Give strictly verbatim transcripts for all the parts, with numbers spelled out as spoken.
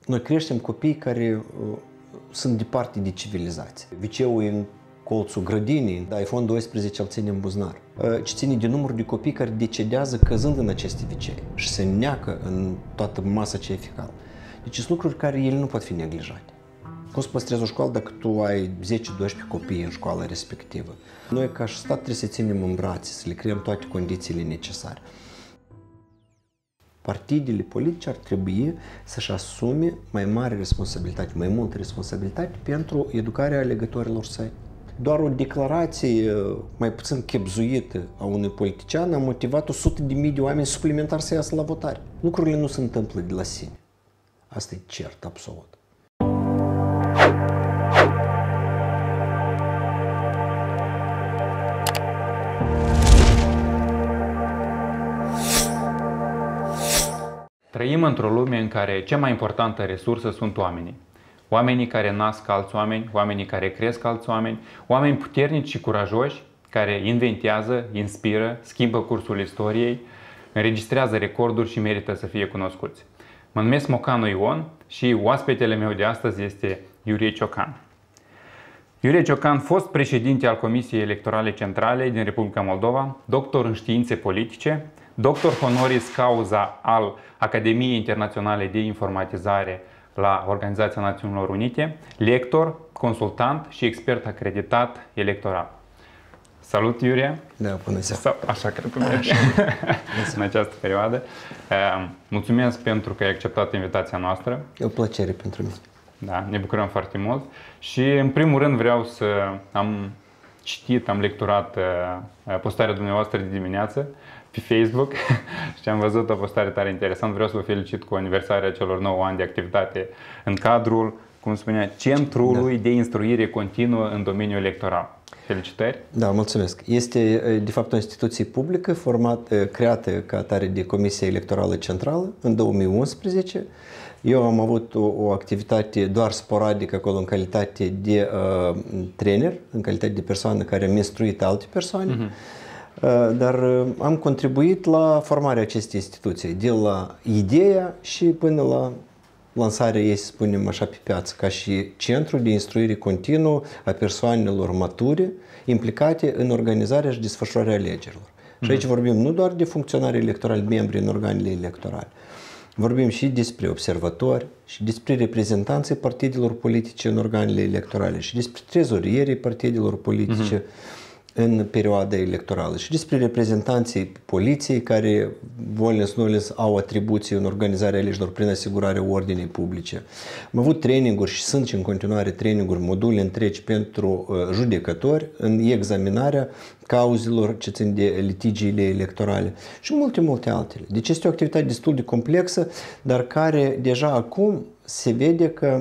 Noi creștem copii care uh, sunt departe de civilizație. Viceul e în colțul grădinii, dar iPhone doisprezece îl ține în buzunar. Uh, ce ține de numărul de copii care decedează căzând în aceste vicei și se neacă în toată masa ce e fecală. Deci sunt lucruri care ele nu pot fi neglijate. Cum să păstrezi o școală dacă tu ai zece doisprezece copii în școala respectivă? Noi, ca și stat, trebuie să ținem în brațe, să le creăm toate condițiile necesare. Partidele politice ar trebui să-și asume mai mare responsabilitate, mai multă responsabilitate pentru educarea alegătorilor săi. Doar o declarație mai puțin chebzuită a unui politician a motivat o sută de mii de oameni suplimentari să iasă la votare. Lucrurile nu se întâmplă de la sine. Asta e cert, absolut. Trăim într-o lume în care cea mai importantă resursă sunt oamenii. Oamenii care nasc alți oameni, oamenii care cresc alți oameni, oameni puternici și curajoși care inventează, inspiră, schimbă cursul istoriei, înregistrează recorduri și merită să fie cunoscuți. Mă numesc Mocanu Ion și oaspetele meu de astăzi este Iurie Ciocan. Iurie Ciocan, fost președinte al Comisiei Electorale Centrale din Republica Moldova, doctor în științe politice, doctor honoris causa al Academiei Internaționale de Informatizare la Organizația Națiunilor Unite, lector, consultant și expert acreditat electoral. Salut, Iurie! Da, bună seara! Așa cred că merge în această perioadă. Mulțumesc pentru că ai acceptat invitația noastră. E o plăcere pentru mine. Da, ne bucurăm foarte mult. Și în primul rând vreau să am citit, am lecturat postarea dumneavoastră de dimineață pe Facebook și am văzut o postare tare interesantă. Vreau să vă felicit cu aniversarea celor nouă ani de activitate în cadrul, cum spunea, Centrului da. de Instruire Continuă în domeniul electoral. Felicitări! Da, mulțumesc. Este, de fapt, o instituție publică format, creată ca atare de Comisia Electorală Centrală în două mii unsprezece. Eu am avut o, o activitate doar sporadică acolo în calitate de uh, trainer, în calitate de persoană care a instruit alte persoane. Uh-huh. uh, dar uh, am contribuit la formarea acestei instituții, de la ideea și până la lansarea ei, să spunem așa, pe piață, ca și centru de instruire continuă a persoanelor mature implicate în organizarea și desfășurarea alegerilor. Uh-huh. Și aici vorbim nu doar de funcționari electorali, membri în organele electorale. Vorbim și despre observatori, și despre reprezentanții partidelor politice în organele electorale, și despre trezorierii partidelor politice uh-huh. în perioada electorală, și despre reprezentanții poliției care, volens nolens, au atribuții în organizarea alegerilor prin asigurarea ordinii publice. Am avut traininguri și sunt și în continuare traininguri, module întregi pentru uh, judecători în examinarea cauzelor ce țin de litigiile electorale și multe, multe altele. Deci este o activitate destul de complexă, dar care deja acum se vede că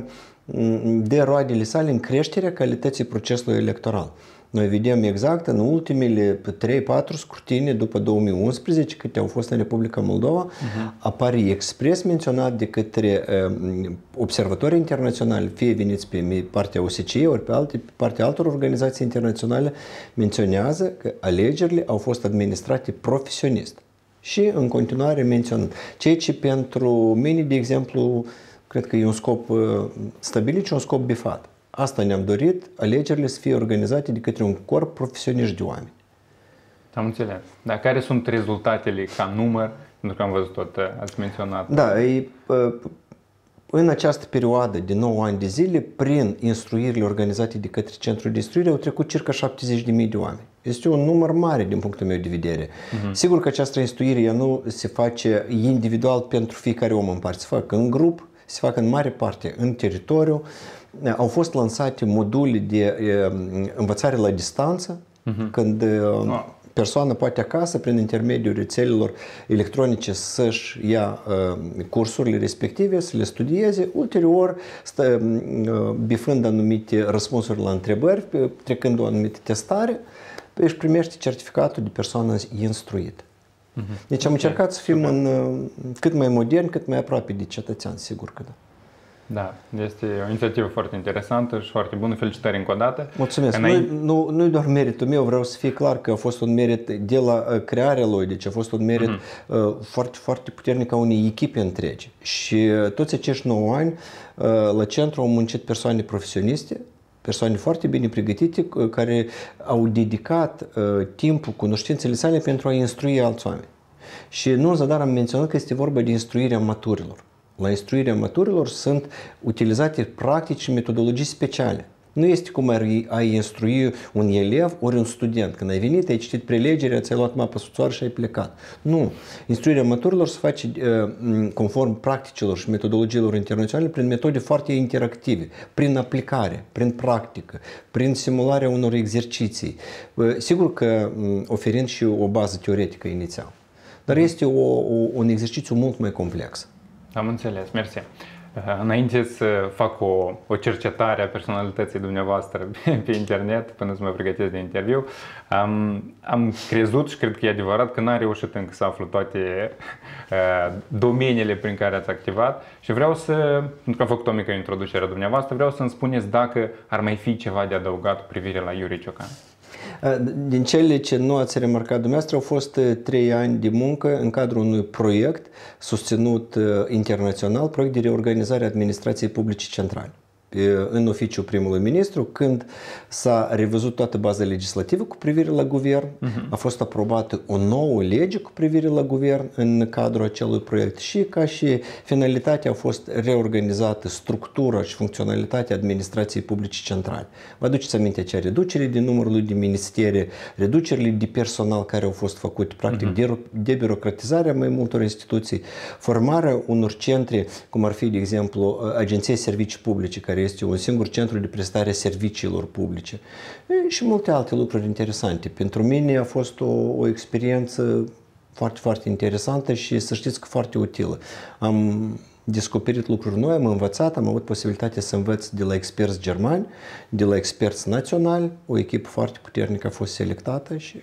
dă roadele sale în creșterea calității procesului electoral. Noi vedem exact în ultimele trei patru scrutine după două mii unsprezece, câte au fost în Republica Moldova, uh-huh. apare expres menționat de către uh, observatori internaționali, fie veniți pe partea O S C E ori pe, alte, pe partea altor organizații internaționale, menționează că alegerile au fost administrate profesionist. Și în continuare menționând. Ceea ce pentru mine, de exemplu, cred că e un scop uh, stabilit și un scop bifat. Asta ne-am dorit, alegerile să fie organizate de către un corp profesioniști de oameni. Am înțeles. Dar care sunt rezultatele ca număr? Pentru că am văzut tot, ați menționat. Da, e, în această perioadă de nouă ani de zile, prin instruirile organizate de către Centrul de Instruire, au trecut circa șaptezeci de mii de oameni. Este un număr mare din punctul meu de vedere. Uh-huh. Sigur că această instruire ea nu se face individual pentru fiecare om în parte, se fac în grup, se fac în mare parte în teritoriu. Au fost lansate module de e, învățare la distanță, uh-huh. când uh, persoana poate acasă, prin intermediul rețelelor electronice, să-și ia uh, cursurile respective, să le studieze, ulterior, stă, uh, bifând anumite răspunsuri la întrebări, trecând o anumită testare, își primește certificatul de persoană instruită. Uh-huh. Deci am okay. încercat să fim în, cât mai modern, cât mai aproape de cetățean, sigur că da. Da, este o inițiativă foarte interesantă și foarte bună. Felicitări încă o dată. Mulțumesc. Înainte... Nu, nu e doar meritul meu, vreau să fie clar că a fost un merit de la crearea lui, deci a fost un merit mm-hmm. uh, foarte, foarte puternic a unei echipe întregi. Și uh, toți acești nouă ani uh, la centru au muncit persoane profesioniste, persoane foarte bine pregătite, uh, care au dedicat uh, timpul, cunoștințele sale pentru a instrui alți oameni. Și nu în zadar am menționat că este vorba de instruirea maturilor. La instruirea maturilor sunt utilizate practici și metodologii speciale. Nu este cum ai instrui un elev ori un student. Când ai venit, ai citit prelegerea, ți-ai luat mapa suțoară și ai plecat. Nu. Instruirea maturilor se face conform practicilor și metodologiilor internaționale prin metode foarte interactive, prin aplicare, prin practică, prin simularea unor exerciții. Sigur că oferind și o bază teoretică inițial. Dar este o, o, un exercițiu mult mai complex. Am înțeles, mersi. Înainte să fac o, o cercetare a personalității dumneavoastră pe internet, până să mă pregătesc de interviu, am, am crezut și cred că e adevărat că n-am reușit încă să aflu toate uh, domeniile prin care ați activat și vreau să, pentru că am făcut o mică introducere a dumneavoastră, vreau să-mi spuneți dacă ar mai fi ceva de adăugat cu privire la Iurie Ciocan. Din cele ce nu ați remarcat dumneavoastră, au fost trei ani de muncă în cadrul unui proiect susținut internațional, proiect de reorganizare a administrației publice centrale. În oficiul primului ministru, când s-a revăzut toată baza legislativă cu privire la guvern, uh-huh. a fost aprobată o nouă lege cu privire la guvern în cadrul acelui proiect și ca și finalitate a fost reorganizată structura și funcționalitatea administrației publice centrale. Vă aduceți aminte acea reducere din numărul de ministere, reducerile de personal care au fost făcute, practic uh-huh. debirocratizarea mai multor instituții, formarea unor centre, cum ar fi, de exemplu, Agenția Servicii Publice, care este un singur centru de prestare a serviciilor publice și multe alte lucruri interesante. Pentru mine a fost o, o experiență foarte, foarte interesantă și să știți că foarte utilă. Am descoperit lucruri noi, am învățat, am avut posibilitatea să învăț de la experți germani, de la experți naționali, o echipă foarte puternică a fost selectată și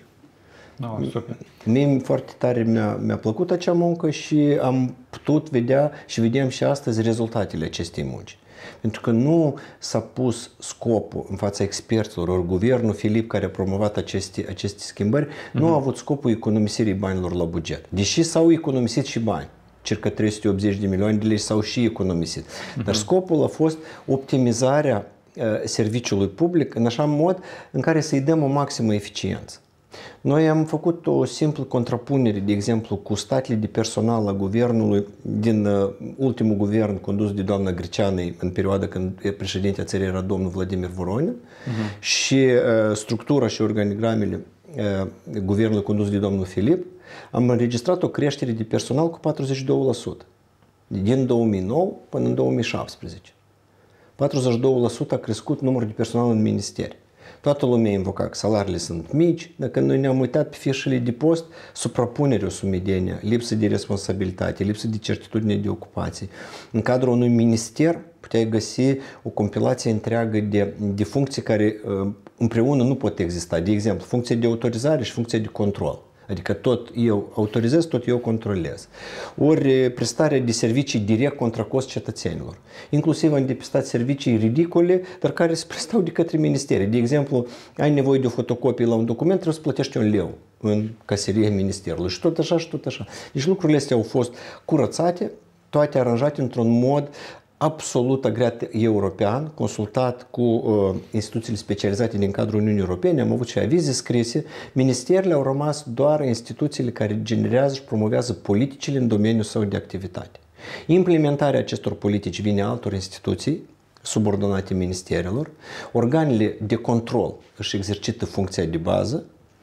oh, super. Mie foarte tare mi-a, mi-a plăcut acea muncă și am putut vedea și vedem și astăzi rezultatele acestei munci. Pentru că nu s-a pus scopul în fața experților, ori guvernul Filip, care a promovat aceste, aceste schimbări, uh-huh. nu a avut scopul economisirii banilor la buget. Deși s-au economisit și bani, circa trei sute optzeci de milioane de lei s-au și economisit. Uh-huh. Dar scopul a fost optimizarea uh, serviciului public în așa mod în care să-i dăm o maximă eficiență. Noi am făcut o simplă contrapunere, de exemplu, cu statele de personal a guvernului din uh, ultimul guvern condus de doamna Greceanu în perioada când președintele țării era domnul Vladimir Voronin uh-huh. și uh, structura și organigramele uh, guvernului condus de domnul Filip, am înregistrat o creștere de personal cu patruzeci și doi la sută din două mii nouă până în două mii șaptesprezece. patruzeci și doi la sută a crescut numărul de personal în ministeri. Toată lumea invoca că salariile sunt mici, dacă noi ne-am uitat pe fișele de post, suprapunerea sumedenia, lipsă de responsabilitate, lipsă de certitudine de ocupație. În cadrul unui minister puteai găsi o compilație întreagă de, de funcții care împreună nu pot exista. De exemplu, funcția de autorizare și funcția de control. Adică tot eu autorizez, tot eu controlez. Ori prestarea de servicii direct contra cost cetățenilor. Inclusiv am depistat servicii ridicole, dar care se prestau de către ministere. De exemplu, ai nevoie de o fotocopie la un document, trebuie să plătești un leu în caseria ministerului. Și tot așa, și tot așa. Deci lucrurile astea au fost curățate, toate aranjate într-un mod absolut agreat european, consultat cu uh, instituțiile specializate din cadrul Uniunii Europene, am avut și avize scrise. Ministerele au rămas doar instituțiile care generează și promovează politicile în domeniul său de activitate. Implementarea acestor politici vine altor instituții subordonate ministerelor. Organele de control își exercită funcția de bază,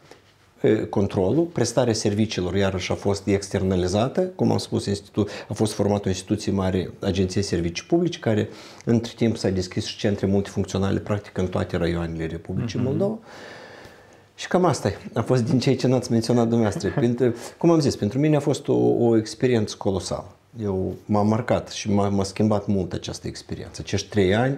controlul, prestarea serviciilor iarăși a fost externalizată, cum am spus, a fost formată o instituție mare, Agenția Servicii Publice, care între timp s-a deschis și centre multifuncționale, practic în toate raioanele Republicii uh-huh. Moldova. Și cam asta a fost din ceea ce n-ați menționat dumneavoastră. Pentru, cum am zis, pentru mine a fost o, o experiență colosală. Eu m-am marcat și m-a, m-a schimbat mult această experiență. Acești trei ani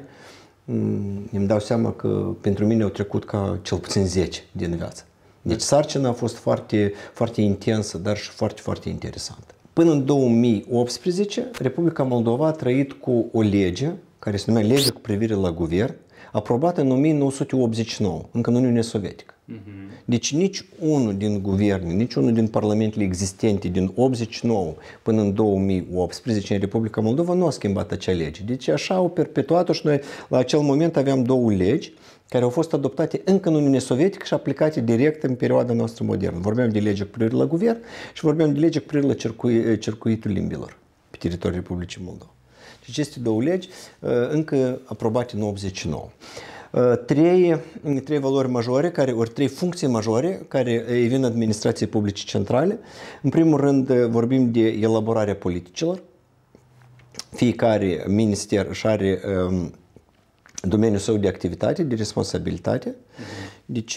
îmi dau seama că pentru mine au trecut ca cel puțin zece din viață. Deci sarcina a fost foarte, foarte intensă, dar și foarte, foarte interesantă. Până în două mii optsprezece, Republica Moldova a trăit cu o lege, care se numea Legea cu privire la guvern, aprobată în o mie nouă sute optzeci și nouă, încă în Uniunea Sovietică. Uh-huh. Deci nici unul din guverne, nici unul din parlamentele existente din optzeci și nouă până în două mii optsprezece în Republica Moldova nu a schimbat acea lege. Deci așa au perpetuat-o și noi la acel moment aveam două legi care au fost adoptate încă în Uniunea Sovietică și aplicate direct în perioada noastră modernă. Vorbeam de legea cu privire la guvern și vorbeam de legea cu privire la circui, circuitul limbilor pe teritoriul Republicii Moldova. Deci aceste două legi încă aprobate în optzeci și nouă. Trei, trei valori majore, care, ori trei funcții majore care îi vin administrației publice centrale. În primul rând vorbim de elaborarea politicilor. Fiecare minister își are um, domeniul său de activitate, de responsabilitate. Deci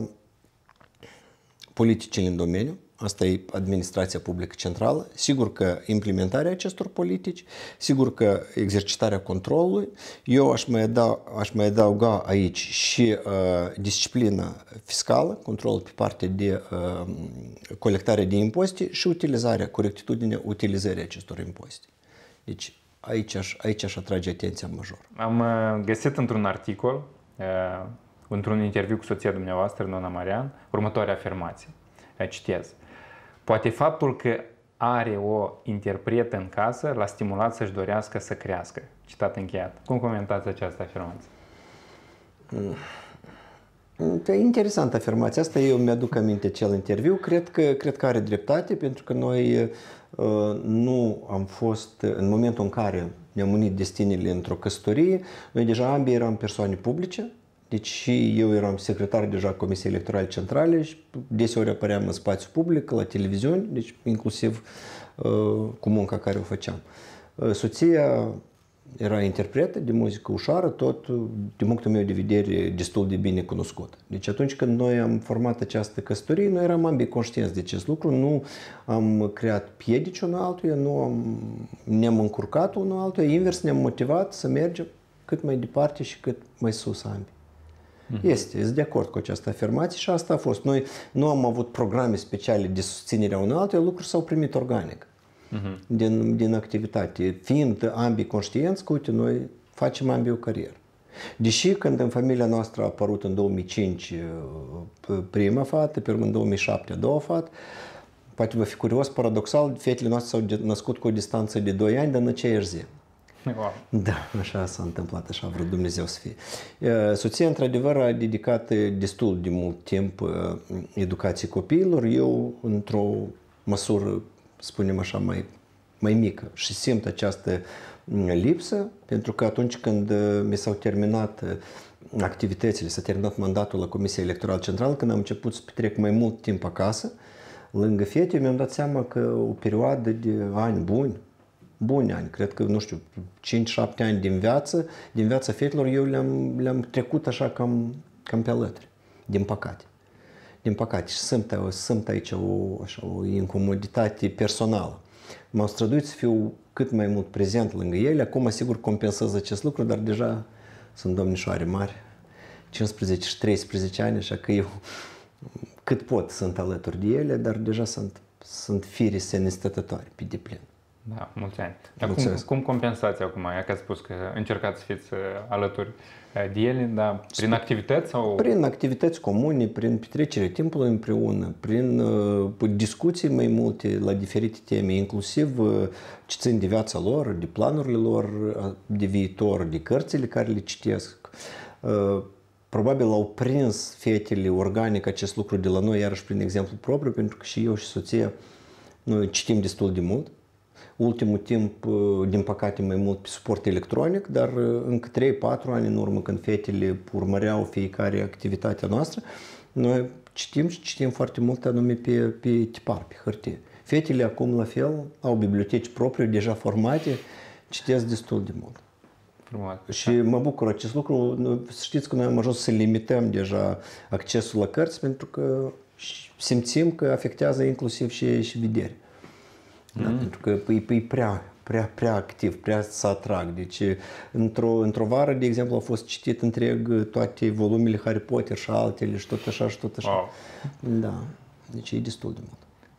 politicile în domeniu. Asta e administrația publică centrală. Sigur că implementarea acestor politici, sigur că exercitarea controlului. Eu aș mai, adăuga, aș mai adăuga aici și uh, disciplina fiscală, controlul pe partea de uh, colectare de impozite și utilizarea, corectitudinea utilizării acestor impozite. Deci aici aș, aici aș atrage atenția major. Am găsit într-un articol, uh, într-un interviu cu soția dumneavoastră, doamna Marian, următoarea afirmație. Citez. Poate faptul că are o interpretă în casă l-a stimulat să-și dorească să crească. Citat încheiat. Cum comentați această afirmație? E interesantă afirmația asta. Eu mi-aduc aminte acel interviu. Cred că, cred că are dreptate, pentru că noi uh, nu am fost, în momentul în care ne-am unit destinele într-o căsătorie, noi deja ambii eram persoane publice. Deci și eu eram secretar deja Comisiei Electorale Centrale și deseori apăream în spațiu public, la televiziuni, deci inclusiv uh, cu munca care o făceam. Uh, soția era interpretă de muzică ușoară, tot din punctul meu de vedere destul de bine cunoscut. Deci atunci când noi am format această căsătorie, noi eram ambii conștienți de acest lucru, nu am creat piedici unul altuia, nu am, ne-am încurcat unul altuia, invers ne-am motivat să mergem cât mai departe și cât mai sus ambii. Este, sunt de acord cu această afirmație și asta a fost. Noi nu am avut programe speciale de susținere a unui altuia, lucruri s-au primit organic uh-huh. din, din activitate. Fiind ambii conștienți că, uite, noi facem ambii o carieră. Deși când în familia noastră a apărut în două mii cinci prima fată, pe urmă în două mii șapte a doua fată, poate vă fi curios, paradoxal, fetele noastre s-au născut cu o distanță de doi ani, dar în aceeași zi. Wow. Da, așa s-a întâmplat, așa a vrut Dumnezeu să fie. Soția, într-adevăr, a dedicat destul de mult timp educației copiilor. Eu, într-o măsură, spunem așa, mai, mai mică și simt această lipsă, pentru că atunci când mi s-au terminat activitățile, s-a terminat mandatul la Comisia Electorală Centrală, când am început să petrec mai mult timp acasă, lângă fete, mi-am dat seama că o perioadă de ani buni, buni ani, cred că, nu știu, cinci șapte ani din viață, din viața fetelor, eu le-am, le-am trecut așa cam, cam pe alături, din păcate. Din păcate. Și simt, simt aici o, așa, o incomoditate personală. M-am străduit să fiu cât mai mult prezent lângă ele. Acum, sigur, compensez acest lucru, dar deja sunt domnișoare mari, cincisprezece și treisprezece ani, așa că eu cât pot sunt alături de ele, dar deja sunt, sunt fire senestătătoare pe deplin. Da, mulți ani. Dar cum, cum compensați acum? Ia că ați spus că încercați să fiți alături de ele, dar prin activități sau? Prin activități comune, prin petrecerea timpului împreună, prin uh, discuții mai multe la diferite teme, inclusiv uh, ce țin de viața lor, de planurile lor de viitor, de cărțile care le citesc. Uh, probabil au prins fetele organic acest lucru de la noi, iarăși prin exemplu propriu, pentru că și eu și soția noi citim destul de mult. Ultimul timp, din păcate, mai mult pe suport electronic, dar încă trei patru ani în urmă, când fetele urmăreau fiecare activitatea noastră, noi citim și citim foarte mult anume pe, pe tipar, pe hârtie. Fetele acum, la fel, au biblioteci proprii, deja formate, citesc destul de mult. Frumos. Și mă bucur acest lucru. Știți că noi am ajuns să limităm deja accesul la cărți, pentru că simțim că afectează inclusiv și, și vederea. Da, mm. Pentru că e, e prea, prea, prea activ, prea să atrag. Deci, într-o, într-o vară, de exemplu, au fost citit întreg toate volumele Harry Potter și altele și tot așa și tot așa. Wow. Da, deci e destul de mult.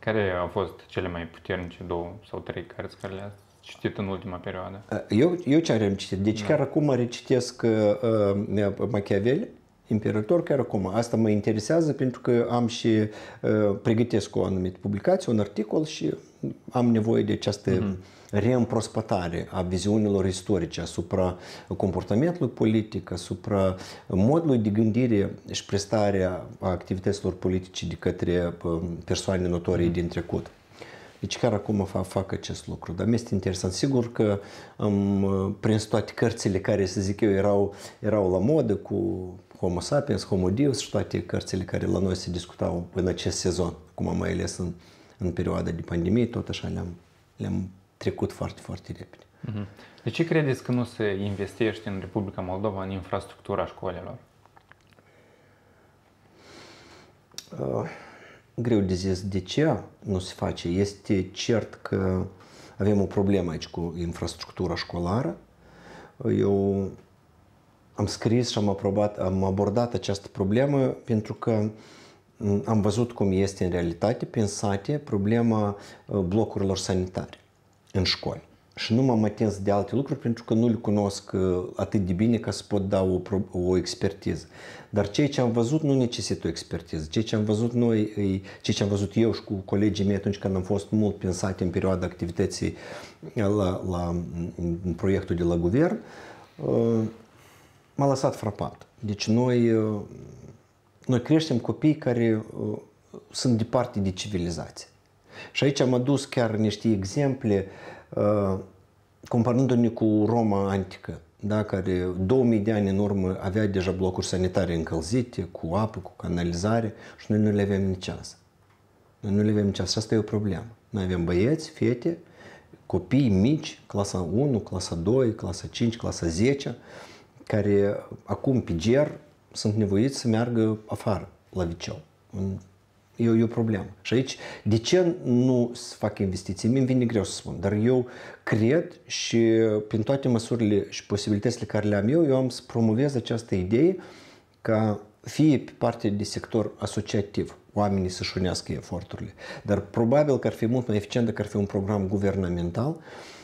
Care au fost cele mai puternice două sau trei cărți care le-ați citit în ultima perioadă? Eu, eu ce am citit? Deci da. Chiar acum recitesc uh, Machiavelli, Imperator, chiar acum. Asta mă interesează pentru că am și uh, pregătesc o anumită publicație, un articol și am nevoie de această uh-huh. reîmprospătare a viziunilor istorice asupra comportamentului politic, asupra modului de gândire și prestarea activităților politice de către persoane notorii uh-huh. din trecut. Deci chiar acum fac, fac acest lucru, dar mi-este interesant. Sigur că am prins toate cărțile care, să zic eu, erau, erau la modă cu Homo sapiens, Homo Deus și toate cărțile care la noi se discutau în acest sezon, acum mai ales în, în perioada de pandemie, tot așa le-am, le-am trecut foarte, foarte repede. De ce credeți că nu se investește în Republica Moldova în infrastructura școlilor? Uh. Greu de zis de ce nu se face. Este cert că avem o problemă aici cu infrastructura școlară. Eu am scris și am, aprobat, am abordat această problemă pentru că am văzut cum este în realitate, prin sate, problema blocurilor sanitare în școli. Și nu m-am atins de alte lucruri pentru că nu le cunosc atât de bine ca să pot da o, o expertiză. Dar ceea ce am văzut nu necesită o expertiză. Ceea ce am văzut noi, ceea ce am văzut eu și cu colegii mei atunci când am fost mult prin sate în perioada activității la, la în proiectul de la guvern, m-a lăsat frapat. Deci noi, noi creștem copii care sunt departe de civilizație. Și aici am adus chiar niște exemple comparându-ne cu Roma antică, da, care două mii de ani în urmă avea deja blocuri sanitare încălzite, cu apă, cu canalizare și noi nu le avem nici asta. Noi nu le avem nici asta și asta e o problemă. Noi avem băieți, fete, copii mici, clasa unu, clasa doi, clasa cinci, clasa zece, care acum pe ger sunt nevoiți să meargă afară, la liceu. E o, e o problemă. Și aici, de ce nu se fac investiții? Mie îmi vine greu să spun, dar eu cred și prin toate măsurile și posibilitățile care le am eu, eu am să promovez această idee ca fie pe partea de sector asociativ, oamenii să-și unească eforturile, dar probabil că ar fi mult mai eficient dacă ar fi un program guvernamental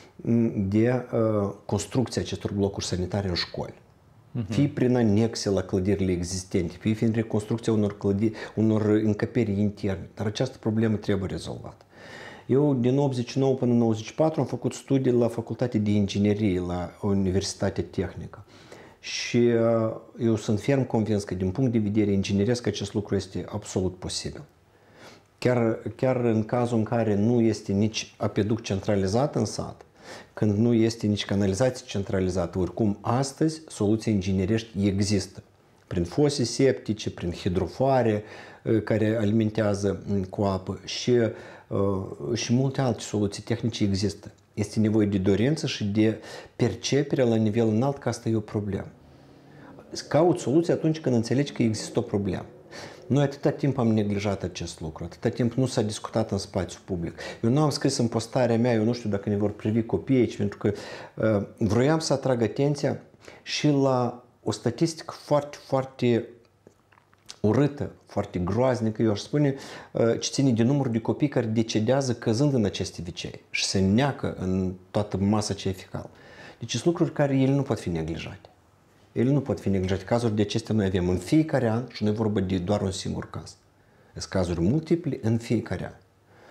de uh, construcție acestor blocuri sanitare în școli. Fie prin anexe la clădirile existente, fie prin reconstrucția unor, clădiri, unor încăperi interne. Dar această problemă trebuie rezolvată. Eu din optzeci și nouă până în nouăzeci și patru am făcut studii la Facultatea de Inginerie, la Universitatea Tehnică. Și eu sunt ferm convins că din punct de vedere ingineresc acest lucru este absolut posibil. Chiar, chiar în cazul în care nu este nici apeduct centralizat în sat, când nu este nici canalizație centralizată, oricum astăzi soluții inginerești există. Prin fose septice, prin hidrofoare care alimentează cu apă și, și multe alte soluții tehnice există. Este nevoie de dorință și de percepere la nivel înalt că asta e o problemă. Cauți soluții atunci când înțelegi că există o problemă. Noi atâta timp am neglijat acest lucru, atâta timp nu s-a discutat în spațiu public. Eu nu am scris în postarea mea, eu nu știu dacă ne vor privi copiii aici, pentru că uh, vroiam să atrag atenția și la o statistică foarte, foarte urâtă, foarte groaznică, eu aș spune, uh, ce ține de numărul de copii care decedează căzând în aceste vicei și se neacă în toată masa ceificală. Deci sunt lucruri care ele nu pot fi neglijate. Ele nu pot fi neglijate. Cazuri de acestea noi avem în fiecare an și nu e vorba de doar un singur caz. Sunt cazuri multiple în fiecare an.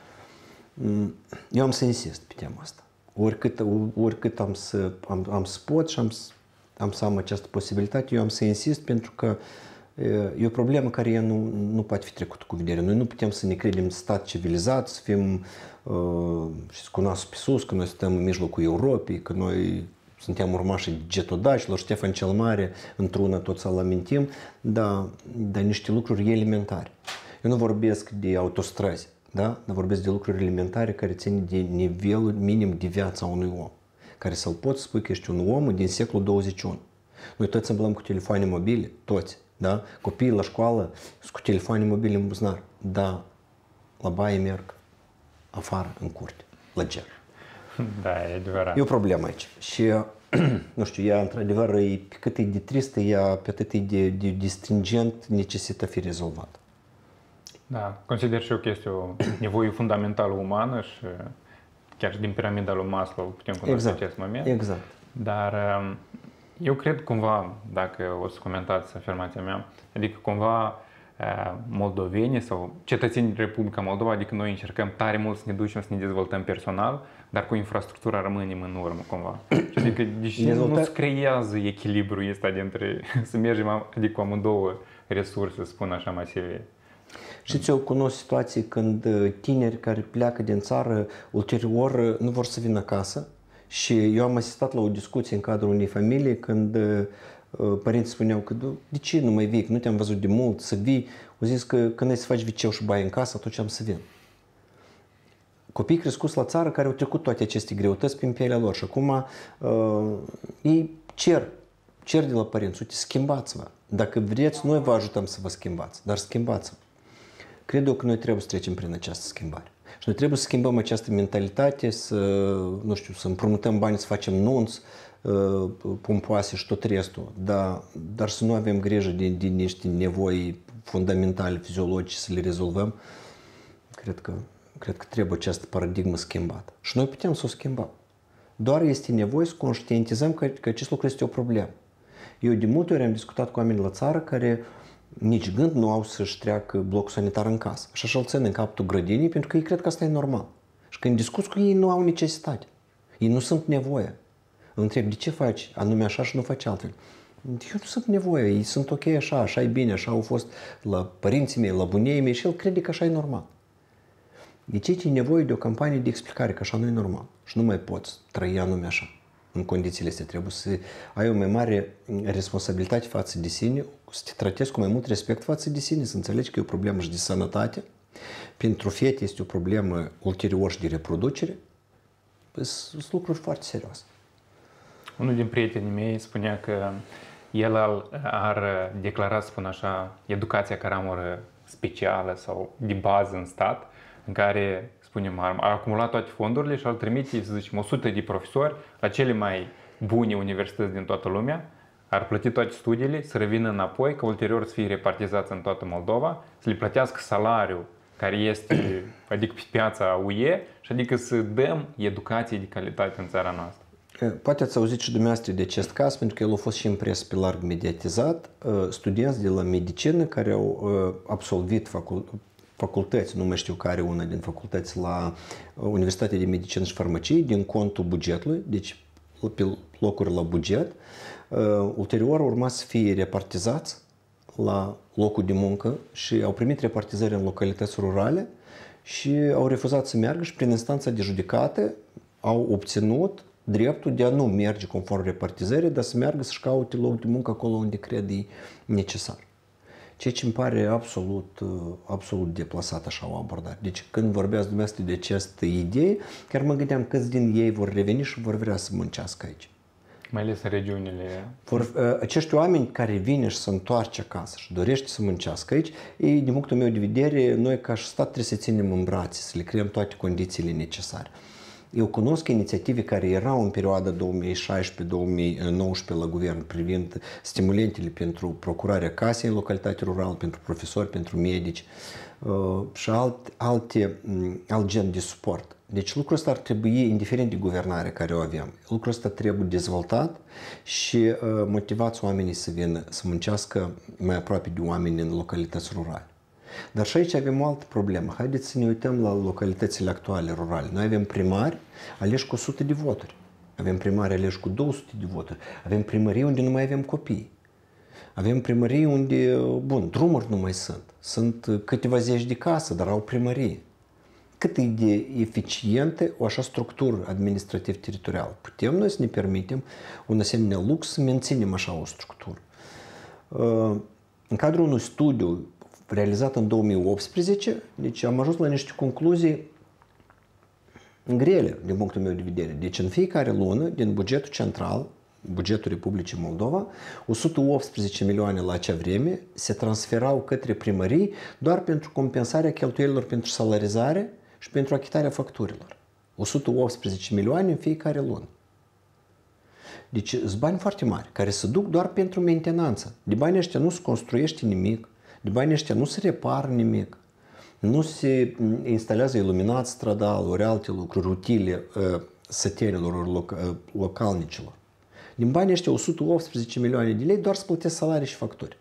Eu am să insist pe tema asta. Oricât, oricât am, să, am, am să pot și am, am să am această posibilitate, eu am să insist pentru că e o problemă care nu, nu poate fi trecută cu vedere. Noi nu putem să ne credem stat civilizat, să fim uh, și cu nasul pe sus, că noi suntem în mijlocul Europei, că noi suntem urmașii getodacilor, Ștefan cel Mare, într-una tot să-l amintim, dar, dar niște lucruri elementare. Eu nu vorbesc de autostrăzi, da? Dar vorbesc de lucruri elementare care țin de nivelul minim de viață a unui om, care să-l poți spui că ești un om din secolul douăzeci și unu. Noi toți îmblăm cu telefoane mobile, toți, da? Copiii la școală sunt cu telefoane mobile în buzunar, dar la baie merg afară, în curte, la ger. Da, e adevărat. E o problemă aici. Și, nu știu, ea, într-adevăr, e, pe cât e de tristă, ea, pe atât e de, de, de stringent, necesită fi rezolvat. Da, consider și eu că este o nevoie fundamentală umană și chiar și din piramida lui Maslow putem cunoaște Exact. acest moment. Exact. Dar eu cred cumva, dacă o să comentați afirmația mea, adică cumva moldovenii sau cetățenii Republica Moldova, adică noi încercăm tare mult să ne ducem, să ne dezvoltăm personal, dar cu infrastructura rămânem în urmă cumva. Și adică deși Dezvolta... nu se creează echilibrul ăsta dintre să mergem adică cu amândouă resurse, să spun așa, masive. Știți, eu cunosc situații când tineri care pleacă din țară, ulterior nu vor să vină acasă și eu am asistat la o discuție în cadrul unei familii când părinții spuneau că de ce nu mai vii, că nu te-am văzut de mult, să vii. Au zis că când ai să faci viceu și baie în casă, atunci am să vin. Copii crescuți la țară care au trecut toate aceste greutăți prin pielea lor și acum uh, ei cer, cer de la părinți, uite, schimbați-vă. Dacă vreți, noi vă ajutăm să vă schimbați, dar schimbați-vă. Cred eu că noi trebuie să trecem prin această schimbare. Și noi trebuie să schimbăm această mentalitate, să, nu știu, să împrumutăm bani, să facem nunți, pompoase și tot restul, dar, dar să nu avem grijă de, de niște nevoi fundamentale, fiziologice, să le rezolvăm, cred că, cred că trebuie această paradigmă schimbată. Și noi putem să o schimbăm. Doar este nevoie să conștientizăm că, că acest lucru este o problemă. Eu de multe ori am discutat cu oameni la țară care nici gând nu au să-și treacă blocul sanitar în casă. Și așa îl țin în capul grădinii pentru că ei cred că asta e normal. Și când discuți cu ei, nu au necesitate. Ei nu sunt nevoie. Îl întreb, de ce faci anume așa și nu faci altfel? Eu nu sunt nevoie, ei sunt ok așa, așa e bine, așa au fost la părinții mei, la bunii mei și el crede că așa e normal. Deci e nevoie de o campanie de explicare că așa nu e normal și nu mai poți trăi anume așa. În condițiile astea trebuie să ai o mai mare responsabilitate față de sine, să te tratezi cu mai mult respect față de sine, să înțelegi că e o problemă și de sănătate. Pentru fete este o problemă ulterior și de reproducere. Sunt lucruri foarte serioase. Unul din prietenii mei spunea că el ar declara, spun așa, educația caramură specială sau de bază în stat, în care, spunem, ar acumula toate fondurile și ar trimite, să zicem, o sută de profesori la cele mai bune universități din toată lumea, ar plăti toate studiile, să revină înapoi, ca ulterior să fie repartizați în toată Moldova, să le plătească salariul care este, adică pe piața U E, și adică să dăm educație de calitate în țara noastră. Poate ați auzit și dumneavoastră de acest caz, pentru că el a fost și în presă pe larg mediatizat. Studenți de la medicină care au absolvit facul facultăți, nu mai știu care una din facultăți, la Universitatea de Medicină și Farmacie, din contul bugetului, deci pe locuri la buget, ulterior urma să fie repartizați la locul de muncă și au primit repartizări în localități rurale și au refuzat să meargă și prin instanța de judecată au obținut dreptul de a nu merge conform repartizării, dar să meargă să-și caute loc de muncă acolo unde cred ei necesar. Ceea ce îmi pare absolut, absolut deplasat așa o abordare. Deci când vorbeați dumneavoastră de această idee, chiar mă gândeam câți din ei vor reveni și vor vrea să muncească aici. Mai ales în regiunile... Vor, acești oameni care vine și se întoarce acasă și dorește să muncească aici, ei, din punctul meu de vedere, noi ca și stat trebuie să ținem în brațe, să le creăm toate condițiile necesare. Eu cunosc inițiative care erau în perioada două mii șaisprezece două mii nouăsprezece la guvern privind stimulentele pentru procurarea casei în localitate rurală, pentru profesori, pentru medici uh, și alt, alte, alt gen de suport. Deci lucrul ăsta ar trebui, indiferent de guvernare care o avem, lucrul ăsta trebuie dezvoltat și uh, motivați oamenii să vină să muncească mai aproape de oameni în localități rurale. Dar și aici avem o altă problemă. Haideți să ne uităm la localitățile actuale rurale. Noi avem primari aleși cu o sută de voturi. Avem primari aleși cu două sute de voturi. Avem primării unde nu mai avem copii. Avem primării unde, bun, drumuri nu mai sunt. Sunt câteva zeci de case, dar au primărie. Cât e de eficientă o așa structură administrativ-teritorială? Putem noi să ne permitem un asemenea lux să menținem așa o structură? În cadrul unui studiu realizat în două mii optsprezece, deci am ajuns la niște concluzii grele din punctul meu de vedere. Deci în fiecare lună, din bugetul central, bugetul Republicii Moldova, o sută optsprezece milioane la acea vreme se transferau către primării doar pentru compensarea cheltuielilor pentru salarizare și pentru achitarea facturilor. o sută optsprezece milioane în fiecare lună. Deci sunt bani foarte mari, care se duc doar pentru mentenanță. De banii ăștia nu se construiește nimic, de banii ăștia nu se repară nimic. nu se instalează iluminat stradal, ori alte lucruri utile sătenilor, ori loc, localnicilor. Din banii ăștia o sută optsprezece milioane de lei doar să plătesc salarii și facturi.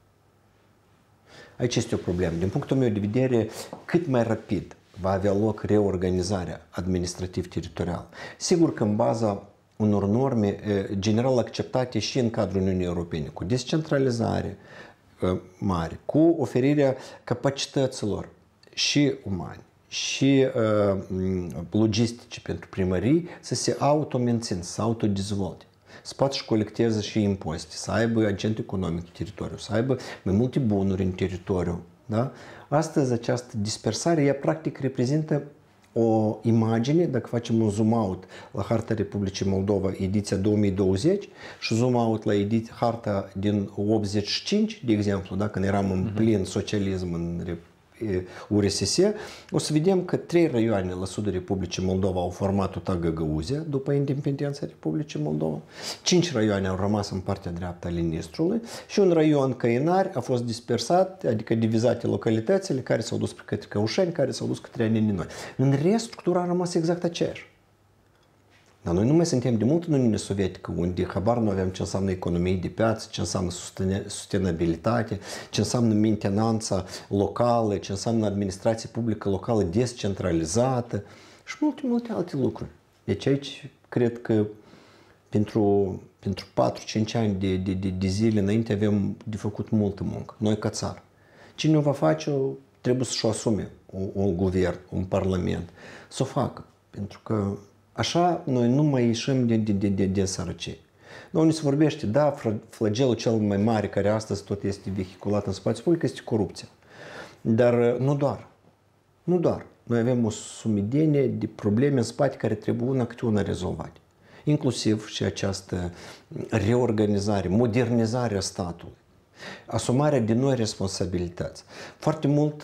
Aici este o problemă. Din punctul meu de vedere, cât mai rapid va avea loc reorganizarea administrativ-teritorială. Sigur că în baza unor norme general acceptate și în cadrul Uniunii Europene, cu descentralizare mare, cu oferirea capacităților și umane și uh, logistice pentru primării să se auto-mențină, să auto-dezvolte. Să poată și colecteze și impozite, să aibă agent economic în teritoriu, să aibă mai multe bunuri în teritoriu. Da? Astăzi această dispersare, ea practic reprezintă o imagine, dacă facem un zoom out la harta Republicii Moldova, ediția două mii douăzeci, și zoom out la ediția, harta din optzeci și cinci, de exemplu, da, când eram în plin socialism în U R S S, o să vedem că trei raioane la sudul Republicii Moldova au format o Găgăuzia după independența Republicii Moldova. Cinci raioane au rămas în partea dreaptă a Linistrului și un raion Căinari a fost dispersat, adică divizate localitățile care s-au dus către Căușeni, care s-au dus către Aninoi. În rest, structura a rămas exact aceeași. Dar noi nu mai suntem de mult în Uniunea Sovietică, unde habar nu aveam ce înseamnă economie de piață, ce înseamnă sustenabilitate, ce înseamnă mentenanța locală, ce înseamnă administrație publică locală descentralizată și multe, multe alte lucruri. Deci aici cred că pentru, pentru patru-cinci ani de, de, de, de zile înainte avem de făcut multă muncă, noi ca țară. Cine o va face, trebuie să-și o asume un, un guvern, un parlament, să o facă, pentru că așa noi nu mai ieșim din, din, din, din, din sărăcie. Noi se vorbește, da, flagelul cel mai mare care astăzi tot este vehiculat în spațiul public este corupția. Dar nu doar. Nu doar. Noi avem o sumedenie de probleme în spate care trebuie una câte una rezolvate. Inclusiv și această reorganizare, modernizare a statului. Asumarea de noi responsabilități. Foarte mult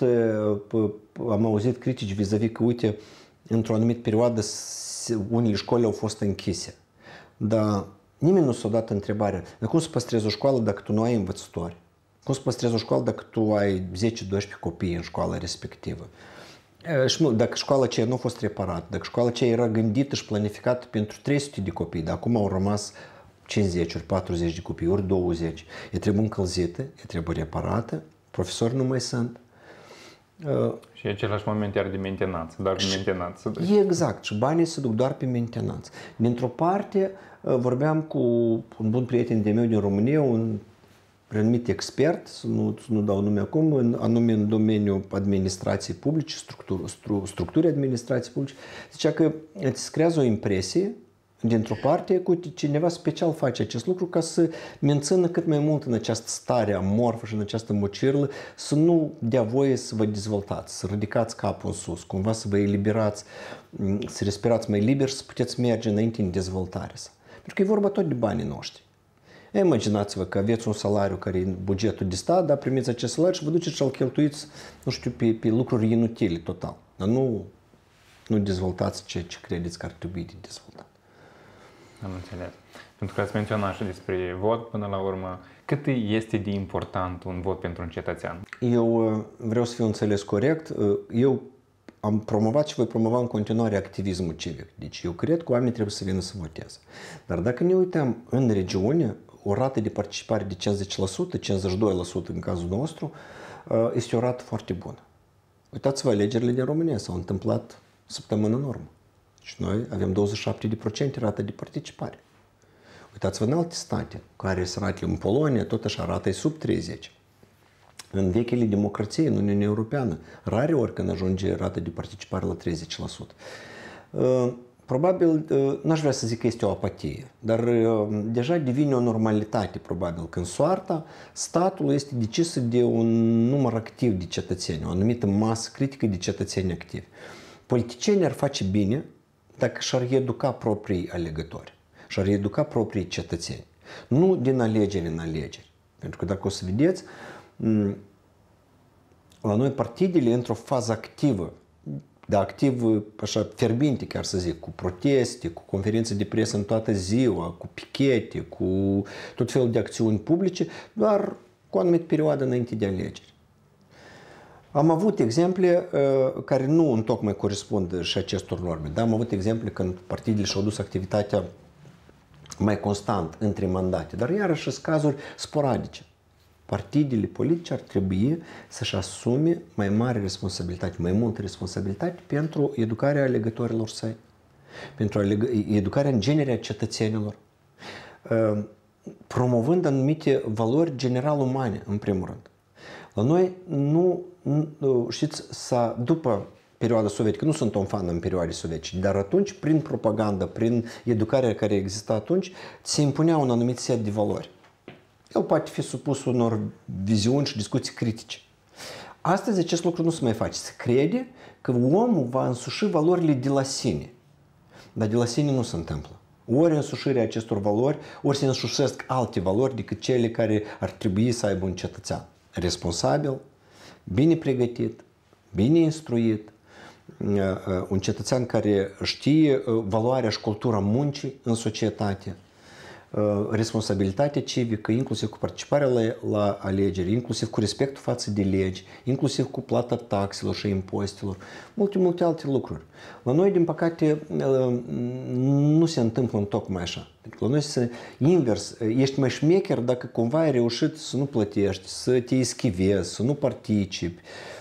am auzit critici vis-a-vis că, uite, într-o anumită perioadă unele școli au fost închise. Dar nimeni nu s-a dat întrebarea, dar cum să păstrezi o școală dacă tu nu ai învățători? Cum să păstrezi o școală dacă tu ai zece-doisprezece copii în școala respectivă? Și dacă școala aceea nu a fost reparată, dacă școala aceea era gândită și planificată pentru trei sute de copii, dar acum au rămas cincizeci, ori patruzeci de copii, ori douăzeci, e trebuie încălzită, e trebuie reparată, profesori nu mai sunt. Și același moment iar de mentenanță, doar de mentenanță. Exact, și banii se duc doar pe mentenanță. Dintr-o parte, vorbeam cu un bun prieten de meu din România, un renumit expert, să nu, să nu dau nume acum, în, anume în domeniul administrației publice, structuri, stru, structuri administrației publice, zicea că îți creează o impresie, dintr-o parte, cu cineva special face acest lucru ca să mențină cât mai mult în această stare amorfă și în această mocirlă, să nu dea voie să vă dezvoltați, să ridicați capul în sus, cumva să vă eliberați, să respirați mai liber și să puteți merge înainte în dezvoltare. Pentru că e vorba tot de banii noștri. Imaginați-vă că aveți un salariu care e în bugetul de stat, dar primiți acest salariu și vă duceți și-l cheltuiți, nu știu, pe, pe lucruri inutile total. Dar nu, nu dezvoltați ce, ce credeți că ar trebui de dezvoltat. Am înțeles. Pentru că ați menționat și despre vot până la urmă. Cât este de important un vot pentru un cetățean? Eu vreau să fiu înțeles corect. Eu am promovat și voi promova în continuare activismul civic. Deci eu cred că oamenii trebuie să vină să voteze. Dar dacă ne uităm în regiune, o rată de participare de cincizeci la sută, cincizeci și doi la sută în cazul nostru, este o rată foarte bună. Uitați-vă, alegerile din România s-au întâmplat săptămâna în urmă. Și noi avem douăzeci și șapte la sută rată de participare. Uitați-vă în alte state, care se arată în Polonia, tot așa rata e sub treizeci. În vechile democrații, în Uniunea Europeană, rare ori când ajunge rata de participare la treizeci la sută. Probabil, n-aș vrea să zic că este o apatie, dar deja devine o normalitate, probabil, când soarta statului este decisă de un număr activ de cetățeni, o anumită masă critică de cetățeni activi. Politicienii ar face bine dacă și-ar educa proprii alegători, și-ar educa proprii cetățeni, nu din alegeri în alegeri. Pentru că dacă o să vedeți, la noi partidele într-o fază activă, de activ, așa, fierbinte, chiar să zic, cu proteste, cu conferințe de presă în toată ziua, cu pichete, cu tot felul de acțiuni publice, doar cu o anumită perioadă înainte de alegeri. Am avut exemple uh, care nu întocmai corespund și acestor norme. Da? Am avut exemple când partidele și-au dus activitatea mai constant între mandate, dar iarăși sunt cazuri sporadice. Partidele politice ar trebui să-și asume mai mare responsabilitate, mai multă responsabilitate pentru educarea alegătorilor săi, pentru educarea în genere a cetățenilor, promovând anumite valori general umane, în primul rând. La noi, nu, știți, s-a, după perioada sovietică, nu sunt un fan în perioade sovietice, dar atunci, prin propagandă, prin educarea care exista atunci, se impunea un anumit set de valori. El poate fi supus unor viziuni și discuții critice. Astăzi acest lucru nu se mai face. Se crede că omul va însuși valorile de la sine. Dar de la sine nu se întâmplă. Ori însușirea acestor valori, ori se însușesc alte valori decât cele care ar trebui să aibă un cetățean responsabil, bine pregătit, bine instruit, un cetățean care știe valoarea și cultura muncii în societate, responsabilitatea civică, inclusiv cu participarea la, la alegeri, inclusiv cu respectul față de legi, inclusiv cu plata taxelor și impozitelor, multe, multe alte lucruri. La noi, din păcate, nu se întâmplă întocmai așa. La noi este invers. Ești mai șmecher dacă cumva ai reușit să nu plătești, să te eschivezi, să nu participi.